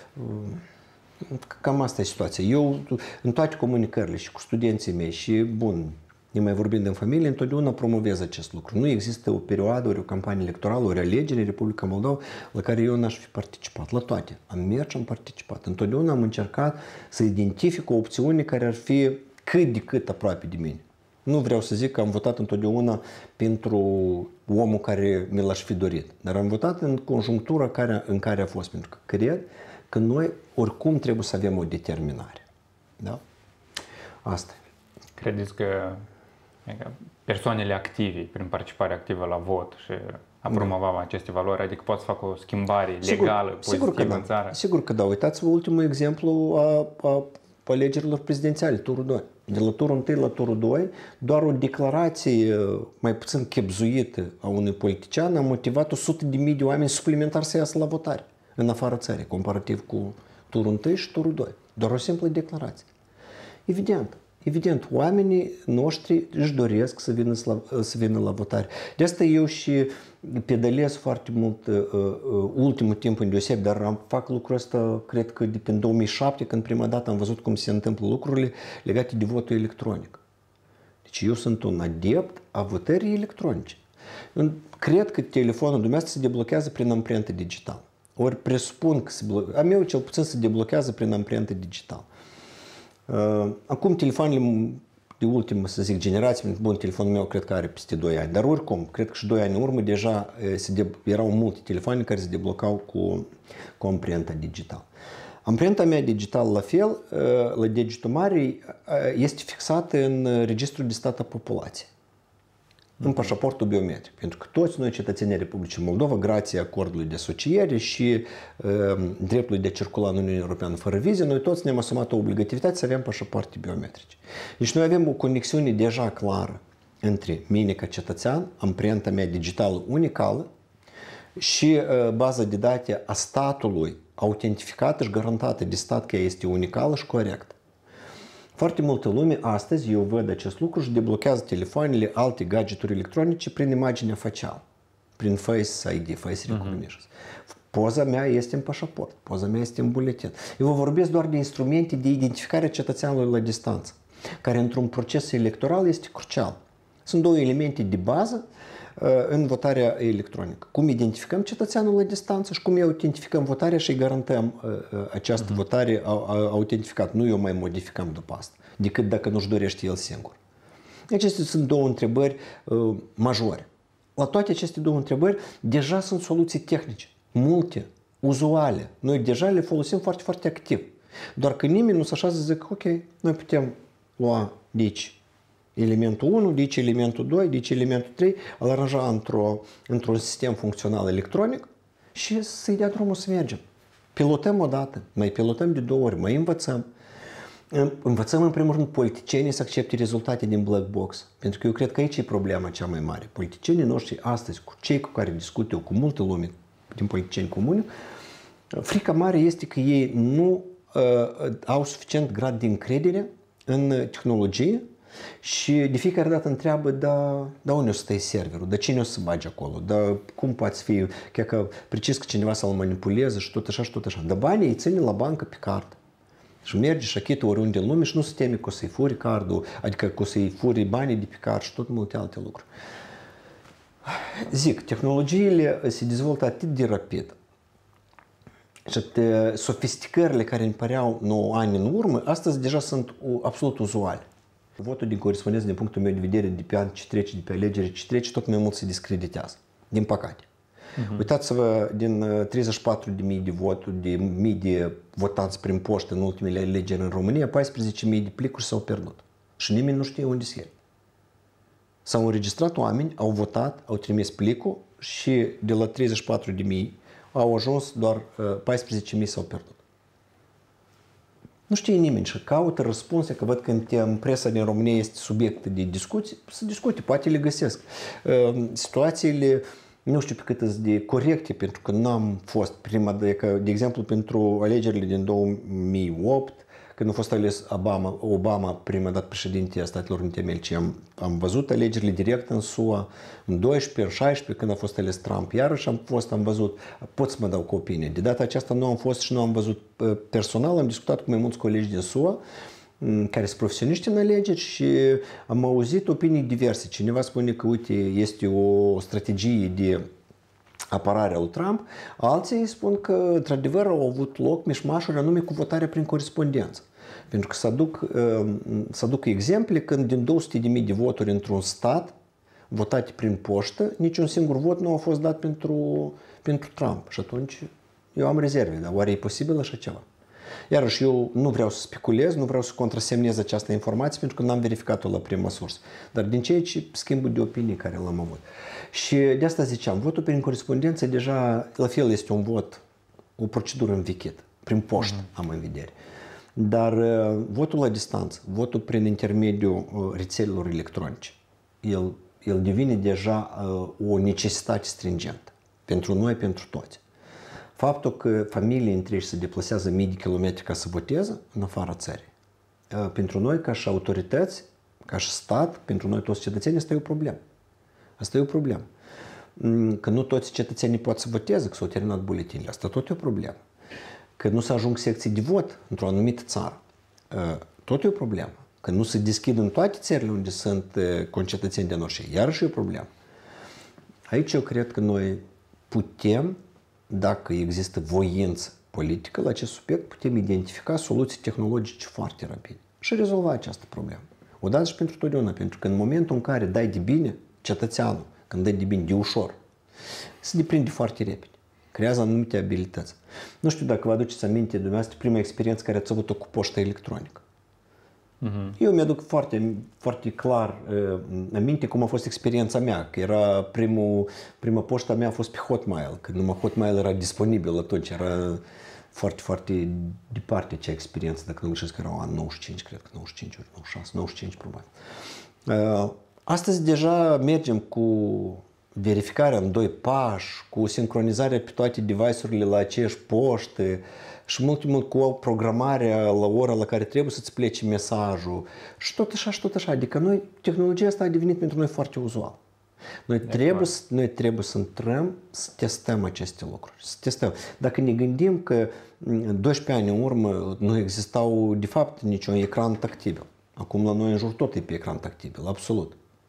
Cam asta e situația. Eu, în toate comunicările și cu studenții mei și, bun, ne mai vorbind în familie, întotdeauna promovez acest lucru. Nu există o perioadă, ori o campanie electorală, ori alegeri în Republica Moldova la care eu n-aș fi participat. La toate. Am mers și am participat. Întotdeauna am încercat să identific o opțiune care ar fi cât de cât aproape de mine. Nu vreau să zic că am votat întotdeauna pentru omul care mi l-aș fi dorit, dar am votat în conjunctura care, în care a fost, pentru că cred că noi oricum trebuie să avem o determinare. Da? Asta e. Credeți că persoanele active, prin participarea activă la vot și a promova da. aceste valori, adică pot să facă o schimbare legală, sigur, pozitivă sigur în țară? Sigur că da. Uitați-vă ultimul exemplu a, a alegerilor prezidențiale, turul doi. De la turul unu la turul doi, doar o declarație mai puțin chebzuită a unui politician a motivat o sută de mii de oameni suplimentari să iasă la votare în afara țării, comparativ cu turul unu și turul doi. Doar o simplă declarație. Evident. Evident, oamenii noștri își doresc să vină la, să vină la votare. De asta eu și pedalez foarte mult uh, uh, ultimul timp îndeosebi, dar am fac lucrul ăsta, cred că de prin două mii șapte, când prima dată am văzut cum se întâmplă lucrurile legate de votul electronic. Deci eu sunt un adept a votării electronice. Eu cred că telefonul dumneavoastră se deblochează prin amprentă digitală. Ori presupun că se blochează, a meu cel puțin se deblochează prin amprentă digitală. Uh, acum telefoanele de ultimă, să zic, generație, bun, telefonul meu cred că are peste doi ani, dar oricum, cred că și doi ani în urmă deja se de, erau multe telefoane care se deblocau cu, cu amprenta digitală. Amprenta mea digitală, la fel, uh, la degetul mare, uh, este fixată în Registrul de Stat a Populației, în pașaportul biometric. Pentru că toți noi, cetățenii Republicii Moldova, grație acordului de asociere și uh, dreptului de a circula în Uniunea Europeană fără vize, noi toți ne-am asumat o obligativitate să avem pașapoarte biometrice. Deci noi avem o conexiune deja clară între mine ca cetățean, amprenta mea digitală unicală și uh, baza de date a statului autentificată și garantată de stat că ea este unicală și corectă. Foarte multă lume astăzi, eu văd acest lucru, și deblochează telefoanele, alte gadgeturi electronice prin imaginea facială, prin Face I D, Face Recognition. Uh-huh. Poza mea este în pașaport, poza mea este în buletin. Eu vă vorbesc doar de instrumente de identificare a cetățeanului la distanță, care într-un proces electoral este crucial. Sunt două elemente de bază în votarea electronică. Cum identificăm cetățeanul la distanță și cum îi autentificăm votarea și îi garantăm această uh-huh. votare autentificată. Nu eu mai modificăm după asta, decât dacă nu-și dorește el singur. Acestea sunt două întrebări uh, majore. La toate aceste două întrebări deja sunt soluții tehnice, multe, uzuale. Noi deja le folosim foarte, foarte activ. Doar că nimeni nu se așează să zică, ok, noi putem lua de aici elementul unu, de aici elementul doi, de aici elementul trei, îl aranja într-o, într-un sistem funcțional electronic și să-i dea drumul să mergem. Pilotăm o dată, mai pilotăm de două ori, mai învățăm. Învățăm în primul rând politicienii să accepte rezultate din black box. Pentru că eu cred că aici e problema cea mai mare. Politicienii noștri astăzi, cu cei cu care discut eu, cu multă lume din politicieni comuni, Frica mare este că ei nu uh, au suficient grad de încredere în tehnologie și de fiecare dată întreabă, da, da unde o să stai serverul, da cine o să bagi acolo, da cum poți fi, chiar că precis că cineva să-l manipuleze și tot așa și tot așa. Dar banii îi ține la bancă pe card. Și merge și achită oriunde în lume și nu se teme că o să-i furi cardul, adică că o să-i furi banii de pe card și tot multe alte lucruri. Zic, tehnologiile se dezvoltă atât de rapid și sofisticările care îmi păreau nouă ani în urmă, astăzi deja sunt absolut uzuale. Votul din corespondență, din punctul meu de vedere, de pe an ce trece, de pe alegeri ce trece, tot mai mult se discreditează, din păcate. Uh-huh. Uitați-vă, din treizeci și patru de mii de voturi, de mii de votanți prin poștă în ultimele alegeri în România, paisprezece mii de plicuri s-au pierdut. Și nimeni nu știe unde sunt. S-au înregistrat oameni, au votat, au trimis plicul și de la treizeci și patru de mii au ajuns doar paisprezece mii s-au pierdut. Nu știe nimeni și caută răspunse, că văd că în presa din România este subiect de discuții, să discute, poate le găsesc. Situațiile, nu știu pe cât sunt de corecte, pentru că n-am fost prima, de, de exemplu, pentru alegerile din două mii opt, când a fost ales Obama, Obama prima dată președinte a Statelor Unite Americii, am, am văzut alegerile direct în S U A, în doisprezece, în șaisprezece, când a fost ales Trump, iarăși am fost, am văzut, pot să mă dau cu opinie. De data aceasta nu am fost și nu am văzut personal, am discutat cu mai mulți colegi din S U A, care sunt profesioniști în alegeri și am auzit opinii diverse. Cineva spune că, uite, este o strategie de apărarea lui Trump, alții spun că, într-adevăr, au avut loc mișmașuri anume cu votarea prin corespondență. Pentru că să aduc, să aduc exemple când din două sute de mii de voturi într-un stat votate prin poștă, niciun singur vot nu a fost dat pentru, pentru Trump. Și atunci eu am rezerve, dar oare e posibil așa ceva? Iarăși eu nu vreau să speculez, nu vreau să contrasemnez această informație pentru că n-am verificat-o la prima sursă. Dar din ceea ce schimbul de opinii care l-am avut. Și de asta ziceam, votul prin corespondență deja, la fel, este un vot, o procedură învechită, prin poștă mm-hmm. am în vedere. Dar uh, votul la distanță, votul prin intermediul uh, rețelelor electronice, el, el devine deja uh, o necesitate stringentă pentru noi, pentru toți. Faptul că familii întregi se deplasează mii de kilometri ca să voteze în afara țării, uh, pentru noi ca și autorități, ca și stat, pentru noi toți cetățenii, asta e o problemă. Asta e o problemă. Că nu toți cetățenii pot să voteze, că s-au terminat buletinile. Asta tot e o problemă. Că nu se ajung secții de vot într-o anumită țară. Tot e o problemă. Că nu se deschid în toate țările unde sunt concetățeni de noștri. Iarăși e o problemă. Aici eu cred că noi putem, dacă există voință politică la acest subiect, putem identifica soluții tehnologice foarte rapide și rezolva această problemă. Odată și pentru totdeauna. Pentru că în momentul în care dai de bine, cetățeanul, când dă de bine, de ușor, se deprinde foarte repede. Creează anumite abilități. Nu știu dacă vă aduceți aminte, dumneavoastră, prima experiență care ați avut-o cu poșta electronică. Uh-huh. Eu mi-aduc foarte, foarte clar uh, aminte cum a fost experiența mea, că era primul, prima poșta mea a fost pe Hotmail, că numai Hotmail era disponibil atunci, era foarte, foarte departe cea experiență, dacă nu greșesc că era an nouăzeci și cinci, cred că nouăzeci și cinci, nouăzeci și șase, nouăzeci și cinci probabil. Uh, Astăzi deja mergem cu verificarea în doi pași, cu sincronizarea pe toate device-urile la aceeași poștă și mult mult cu programarea la ora la care trebuie să-ți plece mesajul și tot așa și tot așa. Adică noi, tehnologia asta a devenit pentru noi foarte uzual. Noi trebuie, să, noi trebuie să intrăm, să testăm aceste lucruri. Să testăm. Dacă ne gândim că doisprezece ani în urmă nu existau de fapt niciun ecran tactibil. Acum la noi în jur tot e pe ecran tactibil, absolut.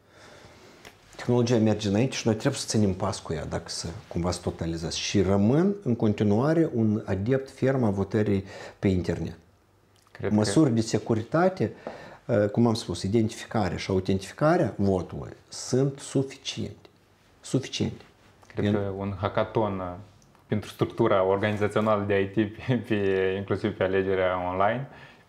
Tehnologia merge înainte și noi trebuie să ținem pas cu ea dacă să cumva să totalizez. Și rămân în continuare un adept ferm a votării pe internet. Cred Măsuri că... de securitate, cum am spus, identificarea și autentificarea votului sunt suficiente. Suficiente. Cred că un hackathon pentru structura organizațională de I T, pe, pe, inclusiv pe alegerea online,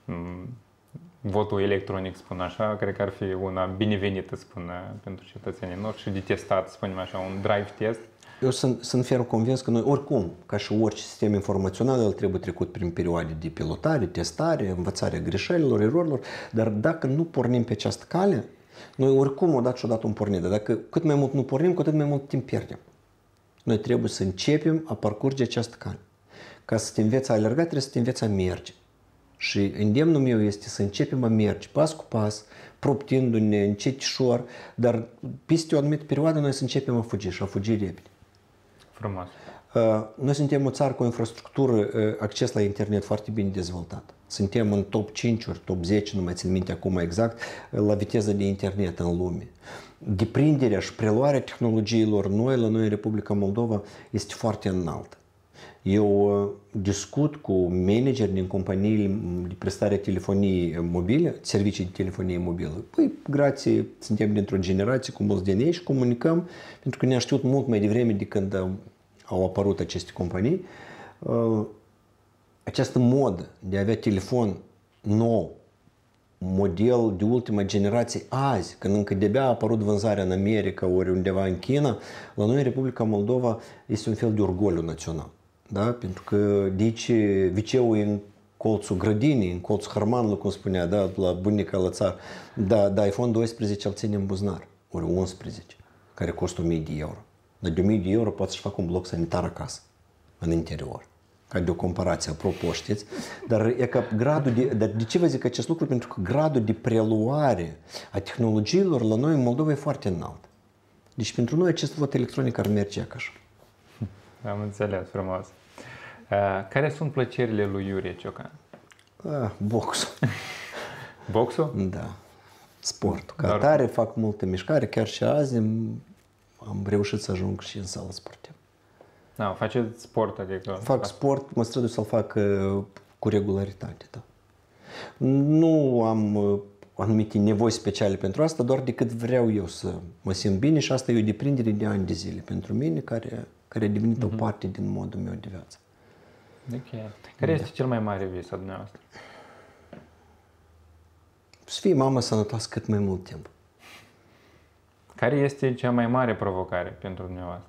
votul electronic, spun așa, cred că ar fi una binevenită, spun, pentru cetățenii noștri și de testat, spunem așa, un drive test. Eu sunt, sunt ferm convins că noi, oricum, ca și orice sistem informațional, el trebuie trecut prin perioade de pilotare, testare, învățarea greșelilor, erorilor, dar dacă nu pornim pe această cale, noi oricum odată și odată un pornit, dar dacă cât mai mult nu pornim, cu atât mai mult timp pierdem. Noi trebuie să începem a parcurge această cale. ca să te înveți a alerga, trebuie să te înveți a merge. Și îndemnul meu este să începem a merge pas cu pas, proptindu-ne încetișor, dar peste o anumită perioadă noi să începem a fugi și a fugi repede. Frumos. Noi suntem o țară cu o infrastructură, acces la internet foarte bine dezvoltat. Suntem în top cinci ori, top zece, nu mai țin minte acum exact, la viteză de internet în lume. Deprinderea și preluarea tehnologiilor noi la noi în Republica Moldova este foarte înaltă. Eu discut cu manageri din companiile de prestare telefoniei mobile, servicii de telefonie mobilă. Păi, grație, suntem dintr-o generație cu mulți din ei și comunicăm, pentru că ne-a știut mult mai devreme de când au apărut aceste companii. Această modă de a avea telefon nou, model de ultima generație azi, când încă de-abia a apărut vânzarea în America ori undeva în China, la noi în Republica Moldova este un fel de orgoliu național. Da? Pentru că de aici viceul e în colțul grădinii, în colțul hărmanului, cum spunea, da? La bunica la țară. Da, da, iPhone doisprezece îl ține în buzunar, ori unsprezece, care costă o mie de euro. Dar de o mie de euro poți să-și facă un bloc sanitar acasă, în interior. Ca de o comparație, apropo, știți? Dar, e că gradul de, dar de ce vă zic acest lucru? Pentru că gradul de preluare a tehnologiilor la noi în Moldova e foarte înalt. Deci pentru noi acest vot electronic ar merge ca așa. Am înțeles, frumos. Care sunt plăcerile lui Iurie Ciocan? Ah, boxul. Boxul? Da. Sportul. Ca Dar... tare fac multă mișcare, chiar și azi am reușit să ajung și în sală sportivă. Da, faceți sport, adică... Fac sport, mă strădui să-l fac uh, cu regularitate, da. Nu am uh, anumite nevoi speciale pentru asta, doar decât vreau eu să mă simt bine și asta e o deprindere de ani de zile pentru mine, care, care a devenit uh-huh. o parte din modul meu de viață. Ok. Care da. este cel mai mare vis al dumneavoastră? Să fie mamă sănătoasă cât mai mult timp. Care este cea mai mare provocare pentru dumneavoastră?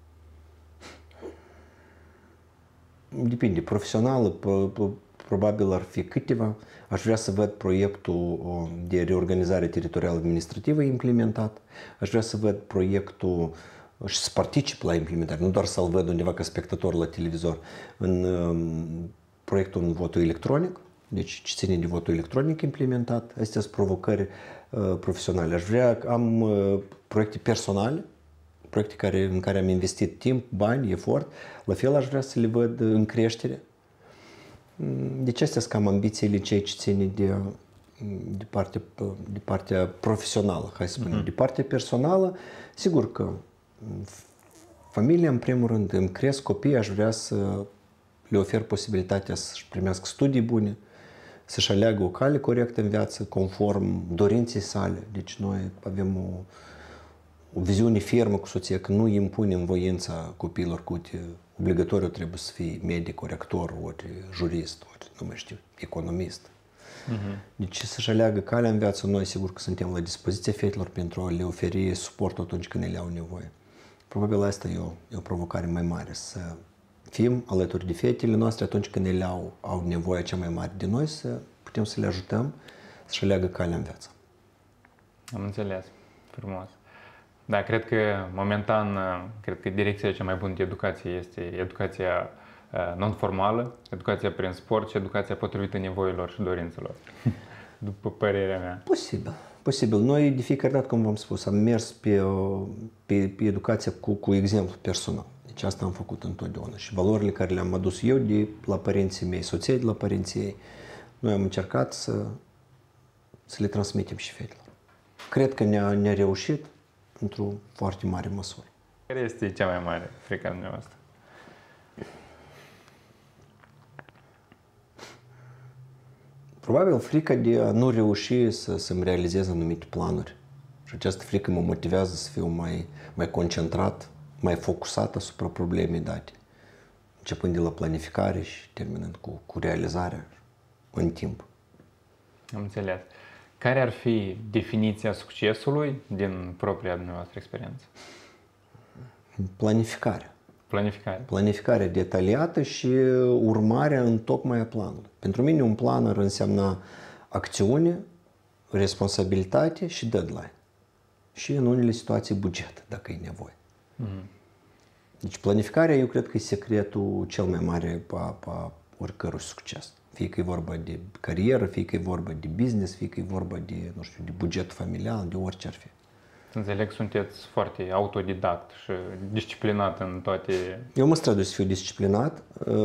Depinde. Profesională, probabil ar fi câteva. Aș vrea să văd proiectul de reorganizare teritorială administrativă implementat. Aș vrea să văd proiectul și să particip la implementare, nu doar să-l văd undeva ca spectator la televizor, în proiectul în votul electronic, deci ce ține de votul electronic implementat. Astea sunt provocări profesionale. Aș vrea, am proiecte personale, proiecte care, în care am investit timp, bani, efort, la fel aș vrea să le văd în creștere. Deci astea sunt cam ambițiile cei ce ține de, de, parte, de partea profesională, hai să spunem. Uh-huh. De partea personală, sigur că familia, în primul rând, îmi cresc copii, aș vrea să le ofer posibilitatea să-și primească studii bune, să-și aleagă o cale corectă în viață, conform dorinței sale. Deci noi avem o o viziune fermă cu soția, că nu impunem voința copiilor, că uite, obligatoriu trebuie să fii medic, ori actor, ori jurist, ori, nu mai știu, economist. Uh-huh. Deci să-și aleagă calea în viață, noi sigur că suntem la dispoziția fetelor pentru a le oferi suport atunci când ele au nevoie. Probabil asta e o, e o provocare mai mare, să fim alături de fetele noastre atunci când ele au, au nevoie cea mai mare de noi, să putem să le ajutăm să-și aleagă calea în viață. Am înțeles. Frumos. Da, cred că momentan, cred că direcția cea mai bună de educație este educația non-formală, educația prin sport și educația potrivită nevoilor și dorințelor, după părerea mea. Posibil, posibil. Noi de fiecare dată, cum v-am spus, am mers pe, pe, pe educația cu, cu exemplu personal. Deci asta am făcut întotdeauna și valorile care le-am adus eu de la părinții mei, soției de la părinții ei, noi am încercat să, să le transmitem și fetelor. Cred că ne-a, ne-a reușit într-o foarte mare măsură. Care este cea mai mare frică a dumneavoastră? Probabil frica de a nu reuși să, să-mi realizez anumite planuri. Și această frică mă motivează să fiu mai, mai concentrat, mai focusat asupra problemei date. Începând de la planificare și terminând cu, cu realizarea în timp. Am înțeles. Care ar fi definiția succesului din propria dumneavoastră experiență? Planificarea. Planificare. Planificarea detaliată și urmarea în tocmai a planului. Pentru mine un plan ar însemna acțiune, responsabilitate și deadline. Și în unele situații buget, dacă e nevoie. Mm-hmm. Deci planificarea, eu cred că e secretul cel mai mare a, a oricărui succes. Fie că e vorba de carieră, fie că e vorba de business, fie că e vorba de, nu știu, de buget familial, de orice ar fi. Înțeleg, sunteți foarte autodidact și disciplinat în toate... Eu mă strădui să fiu disciplinat.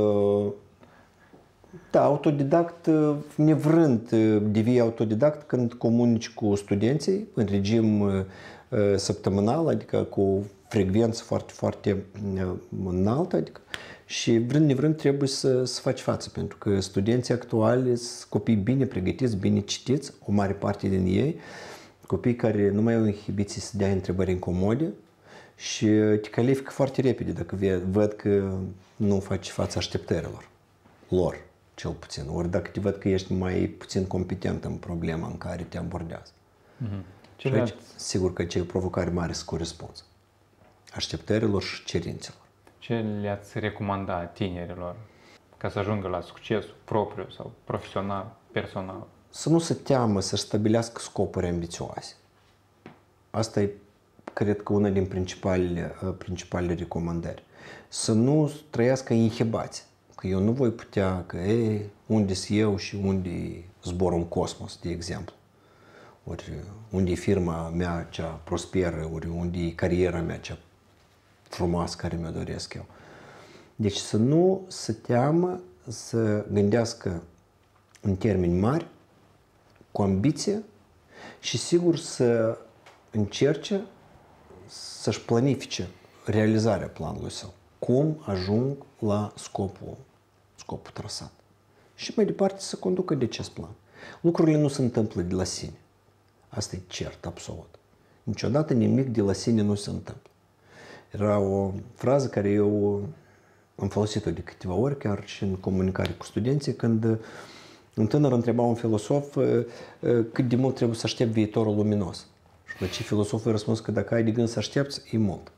Da, autodidact, nevrând devii autodidact când comunici cu studenții în regim săptămânal, adică cu frecvență foarte, foarte înaltă, adică, și vrând nevrând trebuie să, să faci față, pentru că studenții actuali sunt copii bine pregătiți, bine citiți, o mare parte din ei, copii care nu mai au inhibiții să dea întrebări incomode și te califică foarte repede dacă văd că nu faci față așteptărilor lor, cel puțin, ori dacă te văd că ești mai puțin competent în problema în care te abordează. Mm-hmm. Și aici, sigur că ce e o provocare mare să corespunzi așteptărilor și cerințelor. Ce le-ați recomanda tinerilor ca să ajungă la succesul propriu sau profesional, personal? Să nu se teamă să stabilească scopuri ambițioase. Asta e, cred că, una din principalele, principalele recomandări. Să nu trăiască inhibați. Că eu nu voi putea, că ei, unde sunt eu și unde zbor în cosmos, de exemplu. Ori unde e firma mea cea prosperă, ori unde e cariera mea cea frumoasă care mi-o doresc eu. Deci să nu se teamă să gândească în termeni mari, cu ambiție și sigur să încerce să-și planifice realizarea planului său. Cum ajung la scopul, scopul trasat. Și mai departe să conducă de acest plan. Lucrurile nu se întâmplă de la sine. Asta e cert, absolut. Niciodată nimic de la sine nu se întâmplă. Era o frază care eu am folosit-o de câteva ori, chiar și în comunicare cu studenții, când un tânăr întreba un filosof cât de mult trebuie să aștept viitorul luminos. Și la ce filosoful a răspuns că dacă ai de gând să aștepți, e mult.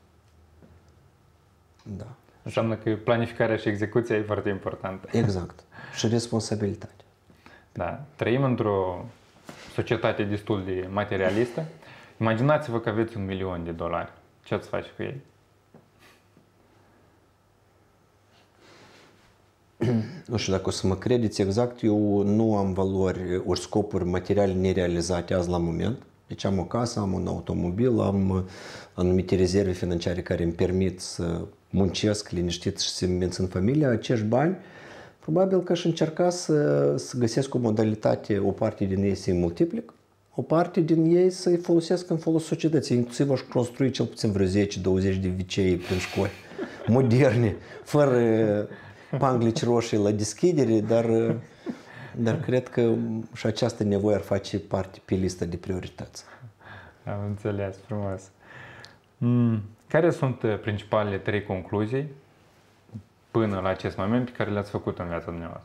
Da. Înseamnă că planificarea și execuția e foarte importantă. Exact. Și responsabilitatea. Da. Trăim într-o societate destul de materialistă. Imaginați-vă că aveți un milion de dolari. Ce ați face cu ei? Nu știu dacă o să mă credeți exact, eu nu am valori ori scopuri materiale nerealizate azi la moment. Deci am o casă, am un automobil, am anumite rezerve financiare care îmi permit să muncesc liniștit și să mențin familia. Acești bani, probabil că aș încerca să, să găsesc o modalitate, o parte din ei să-i multiplic, o parte din ei să-i folosesc în folos societății. Inclusiv aș construi cel puțin vreo zece douăzeci de vicei prin școli moderne, fără panglici roșii la deschidere, dar, dar cred că și această nevoie ar face parte pe lista de priorități. Am înțeles, frumos. Mm. Care sunt principalele trei concluzii până la acest moment pe care le-ați făcut în viața dumneavoastră?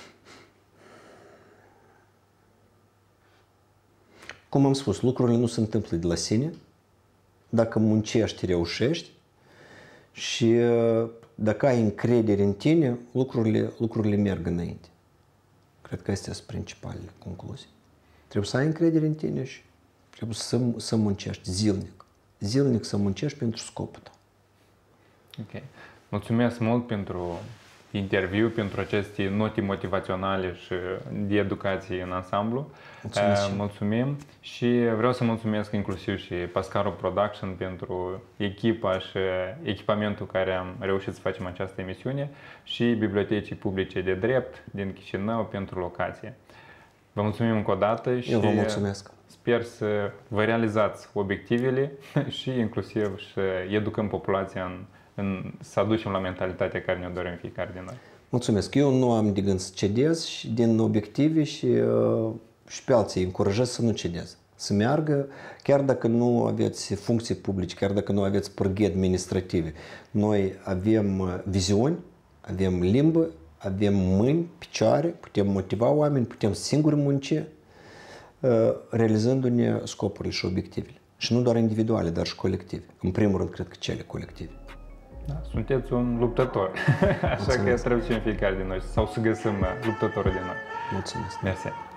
Cum am spus, lucrurile nu se întâmplă de la sine. Dacă muncești, reușești și dacă ai încredere în tine, lucrurile, lucrurile merg înainte. Cred că astea sunt principalele concluzii. Trebuie să ai încredere în tine și trebuie să, să muncești zilnic. Zilnic să muncești pentru scopul tău. Ok. Mulțumesc mult pentru interviu, pentru aceste note motivaționale și de educație în ansamblu. Mulțumesc. Mulțumim și vreau să mulțumesc inclusiv și Pascaro Production pentru echipa și echipamentul care am reușit să facem această emisiune și Bibliotecii Publice de Drept din Chișinău pentru locație. Vă mulțumim încă o dată și Eu vă mulțumesc. Sper să vă realizați obiectivele și inclusiv să educăm populația în În, să aducem la mentalitatea care ne-o dorim fiecare din noi. Mulțumesc. Eu nu am de gând să cedez și din obiective și, uh, și pe alții încurajez să nu cedez. Să meargă, chiar dacă nu aveți funcții publice, chiar dacă nu aveți pârghii administrative. Noi avem viziuni, avem limbă, avem mâini, picioare, putem motiva oameni, putem singuri munci, uh, realizându-ne scopurile și obiectivele. Și nu doar individuale, dar și colective. În primul rând, cred că cele colective. Da, sunteți un luptător, așa Mulțumesc. Că trebuie să fim fiecare din noi sau să găsim luptătorul din noi. Mulțumesc. Mersi.